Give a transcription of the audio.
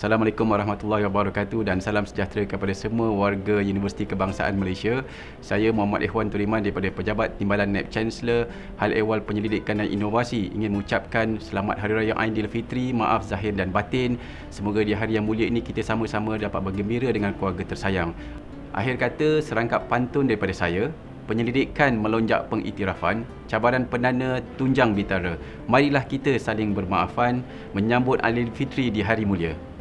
Assalamualaikum warahmatullahi wabarakatuh dan salam sejahtera kepada semua warga Universiti Kebangsaan Malaysia. Saya Muhammad Ikhwan Turiman daripada Pejabat Timbalan Naib Chancellor Hal Ehwal Penyelidikan dan Inovasi ingin mengucapkan selamat Hari Raya Aidilfitri, maaf zahir dan batin. Semoga di hari yang mulia ini kita sama-sama dapat bergembira dengan keluarga tersayang. Akhir kata, serangkap pantun daripada saya. Penyelidikan melonjak pengiktirafan, cabaran pendana tunjang bitara. Marilah kita saling bermaafan, menyambut Aidilfitri di hari mulia.